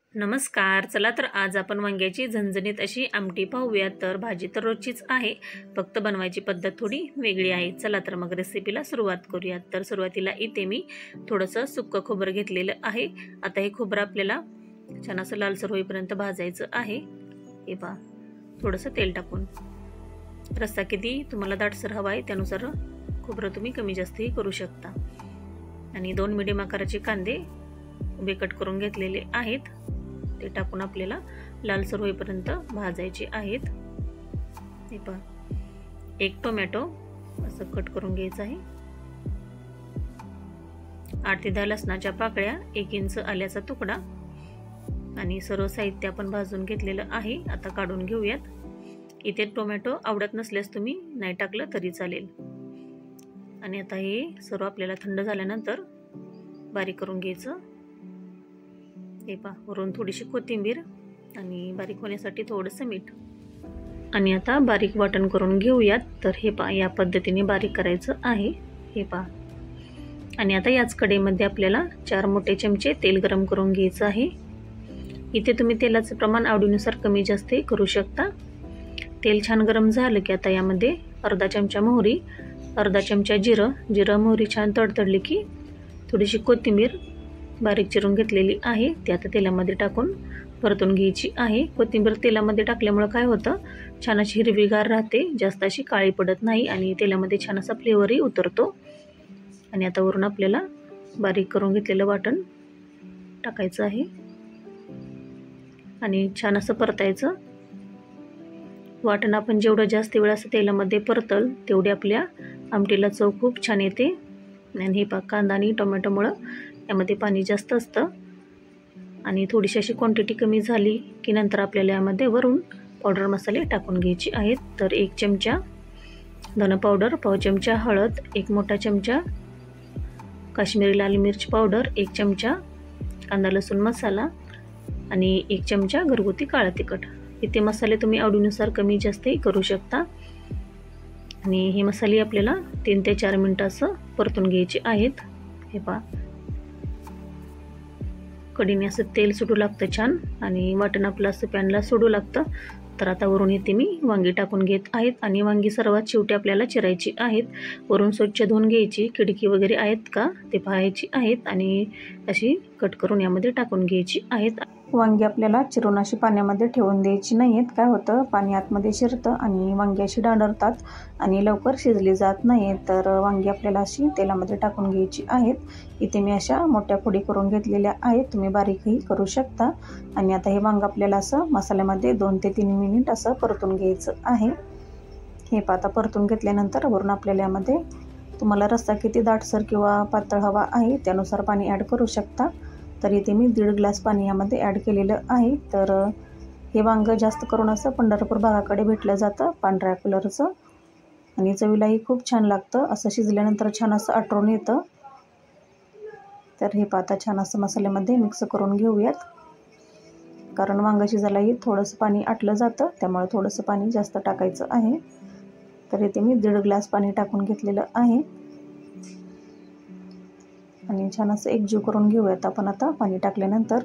नमस्कार. चला तर आज आपण वांग्याची झणझणीत अशी आमटी पाहूया. तर भाजी तर रोजचीच आहे, फक्त बनवायची पद्धत थोडी वेगळी आहे. चला तर मग रेसिपीला सुरुवात करूया. तर सुरुवातीला इथे मी थोडंसं सुक्कं खोबरं घेतलेलं आहे. आता हे खोबरं आपल्याला छान असं लालसर होईपर्यंत भाजायचं आहे. हे पहा, थोडंसं तेल टाकून. रस्सा किती तुम्हाला दाटसर हवा आहे त्यानुसार खोबरं तुम्ही कमी जास्तही करू शकता. आणि 2 मीडियम आकाराचे कांदे उभे कट करून घेतलेले आहेत. ते टाकून आपल्याला लालसर होईपर्यंत भाजायचे आहेत. हे पहा, 1 टोमॅटो असं कट करून घ्यायचं आहे. 8 ते 10 लसणाच्या पाकळ्या, 1 इंच आल्याचा तुकडा आणि सर्व साहित्य आपण भाजून घेतलेलं आहे. आता काढून घेऊयात. इथे टोमॅटो आवडत नसल्यास तुम्ही नाही टाकलं तरी चालेल. आणि आता हे सर्व आपल्याला थंड झाल्यानंतर बारीक करून घ्यायचं. हे पहा, वरून थोडीशी कोथिंबीर आणि बारीक होण्यासाठी थोडंसं मीठ. आणि आता बारीक वाटण करून घेऊयात. तर हे पहा, या पद्धतीने बारीक करायचं आहे. हे पहा. आणि आता याच कढईमध्ये आपल्याला 4 मोठे चमचे तेल गरम करून घ्यायचं आहे. इथे तुम्ही तेलाचं प्रमाण आवडीनुसार कमी जास्तही करू शकता. तेल छान गरम झालं की आता यामध्ये अर्धा चमचा मोहरी, अर्धा चमचा जिरं मोहरी छान तडतडली की थोडीशी कोथिंबीर बारीक चिरून घेतलेली आहे ती आता तेलामध्ये टाकून परतून घ्यायची आहे. कोथिंबीर तेलामध्ये टाकल्यामुळे काय होतं, छान अशी हिरवीगार राहते, जास्त अशी काळी पडत नाही आणि तेलामध्ये छान असा फ्लेवरही उतरतो. आणि आता वरून आपल्याला बारीक करून घेतलेलं वाटण टाकायचं आहे आणि छान असं परतायचं. वाटण आपण जेवढं जास्त वेळ असं तेलामध्ये परतल तेवढी आपल्या आमटीला चव खूप छान येते. आणि हे पहा, कांदा आणि टोमॅटोमुळं यामध्ये पाणी जास्त असतं आणि थोडीशी अशी क्वांटिटी कमी झाली की नंतर आपल्याला यामध्ये वरून पावडर मसाले टाकून घ्यायचे आहेत. तर 1 चमचा धन पावडर, पाव चमचा हळद, 1 मोठा चमचा काश्मीरी लाल मिर्च पावडर, 1 चमचा कांदा लसूण मसाला आणि 1 चमचा घरगुती काळा तिखट. इथे मसाले तुम्ही आवडीनुसार कमी जास्तही करू शकता. आणि हे मसाले आपल्याला 3 ते 4 मिनिटं असं परतून घ्यायचे आहेत. हे पहा, कढीने असं तेल सुटू लागतं छान आणि वाटण आपलं असं पॅनला सोडू लागतं. तर आता वरून इथे मी वांगी टाकून घेत आहेत आणि वांगी सर्वात शेवटी आपल्याला चिरायची आहेत. वरून स्वच्छ धुवून घ्यायची, खिडकी वगैरे आहेत का ते पाहायची आहेत आणि अशी कट करून यामध्ये टाकून घ्यायची आहेत. वांगी आपल्याला चिरून अशी पाण्यामध्ये ठेवून द्यायची नाही आहेत. काय होतं, पाणी आतमध्ये शिरतं आणि वांगी अशी डांडरतात आणि लवकर शिजली जात नाही. तर वांगी आपल्याला अशी तेलामध्ये टाकून घ्यायची आहेत. इथे मी अशा मोठ्या फोडी करून घेतलेल्या आहेत, तुम्ही बारीकही करू शकता. आणि आता हे वांग आपल्याला असं मसाल्यामध्ये 2 ते 3 मिनिट असं परतून घ्यायचं आहे. हे पाता परतून घेतल्यानंतर वरून आपल्याला यामध्ये तुम्हाला रस्सा किती दाटसर किंवा पातळ हवा आहे त्यानुसार पाणी ॲड करू शकता. तर इथे मी 1.5 ग्लास पाणी यामध्ये ॲड केलेलं आहे. तर हे वांग जास्त करून असं पंढरपूर भागाकडे भेटलं जातं, पांढऱ्या कलरचं, आणि चवीलाही खूप छान लागतं. असं शिजल्यानंतर छान असं आटरून येतं. तर हे पाता छान असं मसाल्यामध्ये मिक्स करून घेऊयात, कारण वांग शिजायलाही थोडंसं पाणी आटलं जातं, त्यामुळे थोडंसं पाणी जास्त टाकायचं आहे. तर इथे मी 1.5 ग्लास पाणी टाकून घेतलेलं आहे आणि छान असं एकजीव करून घेऊयात आपण आता पाणी टाकल्यानंतर.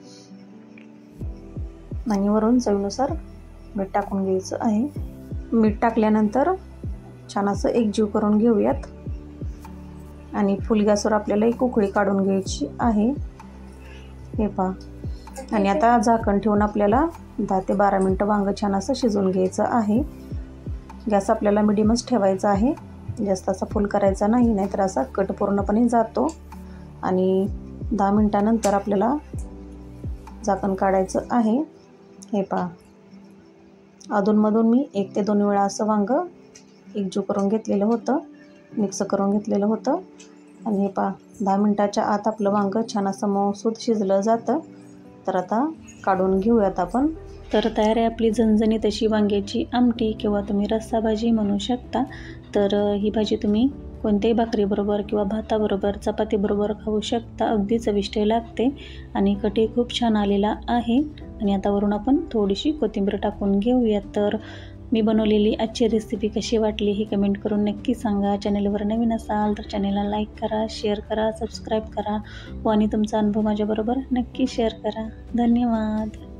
आणि वरून चवीनुसार मीठ टाकून घ्यायचं आहे. मीठ टाकल्यानंतर छान असं एकजीव करून घेऊयात आणि फुल गॅसवर आपल्याला एक उकळी काढून घ्यायची आहे. हे पहा, आणि आता झाकण ठेवून आपल्याला 10 ते 12 मिनटं वांग छान असं शिजवून घ्यायचं आहे. गॅस आपल्याला मिडियमच ठेवायचा आहे, जास्त असा फुल करायचा नाही, नाहीतर असा कट पूर्णपणे जातो. आणि 10 मिनटानंतर आपल्याला झाकण काढायचं आहे. हे पहा, अधूनमधून मी 1 ते 2 वेळा असं वांग एकजीव करून घेतलेलं होतं, मिक्स करून घेतलेलं होतं. आणि हे पहा, 10 मिनटाच्या आत आपलं वांग छान असं मऊसूत शिजलं जातं. तर आता काढून घेऊयात आपण. तर तयार आहे आपली झणझणीत अशी वांग्याची आमटी किंवा तुम्ही रस्सा भाजी म्हणू शकता. तर ही भाजी तुम्ही कोणत्याही भाकरीबरोबर किंवा भाताबरोबर, चपातीबरोबर खाऊ शकता. अगदी चविष्ट लागते आणि कटही खूप छान आलेला आहे. आणि आता वरून आपण थोडीशी कोथिंबीर टाकून घेऊयात. तर मी बनवलेली आजची रेसिपी कशी वाटली ही कमेंट करून नक्की सांगा. चॅनलवर नवीन असाल तर चॅनलला लाईक करा, शेअर करा, सबस्क्राईब करा आणि तुमचा अनुभव माझ्याबरोबर नक्की शेअर करा. धन्यवाद.